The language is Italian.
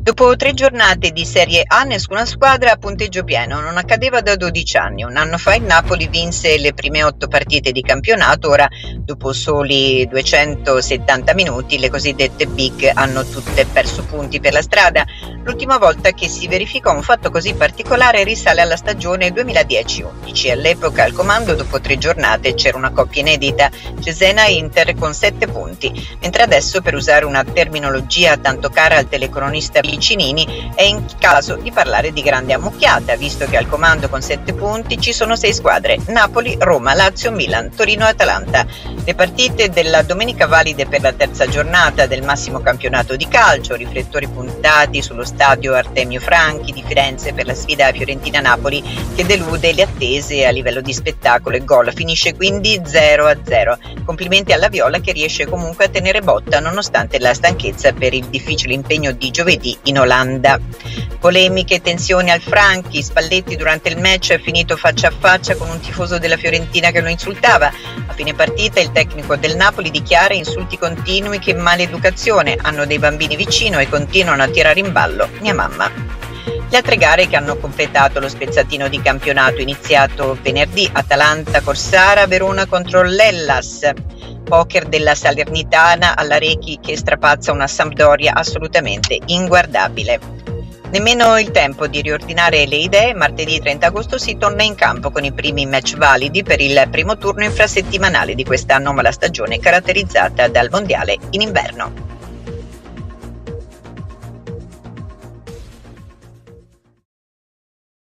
Dopo 3 giornate di Serie A nessuna squadra a punteggio pieno, non accadeva da 12 anni. Un anno fa il Napoli vinse le prime 8 partite di campionato, ora dopo soli 270 minuti le cosiddette big hanno tutte perso punti per la strada. L'ultima volta che si verificò un fatto così particolare risale alla stagione 2010-11. All'epoca al comando dopo 3 giornate c'era una coppia inedita, Cesena-Inter con 7 punti, mentre adesso, per usare una terminologia tanto cara al telecronista Piccinini, è in caso di parlare di grande ammucchiata, visto che al comando con 7 punti ci sono 6 squadre: Napoli, Roma, Lazio, Milan, Torino e Atalanta. Le partite della domenica valide per la terza giornata del massimo campionato di calcio, riflettori puntati sullo stadio Artemio Franchi di Firenze per la sfida Fiorentina-Napoli, che delude le attese a livello di spettacolo e gol, finisce quindi 0-0. Complimenti alla Viola, che riesce comunque a tenere botta nonostante la stanchezza per il difficile impegno di giovedì in Olanda. Polemiche e tensioni al Franchi. Spalletti durante il match è finito faccia a faccia con un tifoso della Fiorentina che lo insultava. A fine partita il tecnico del Napoli dichiara: insulti continui, che maleducazione, hanno dei bambini vicino e continuano a tirare in ballo mia mamma. Le altre gare che hanno completato lo spezzatino di campionato iniziato venerdì: Atalanta-Corsara, Verona contro l'Hellas. Poker della Salernitana alla Rechi, che strapazza una Sampdoria assolutamente inguardabile. Nemmeno il tempo di riordinare le idee. Martedì 30 agosto si torna in campo con i primi match validi per il primo turno infrasettimanale di questa anomala stagione caratterizzata dal mondiale in inverno.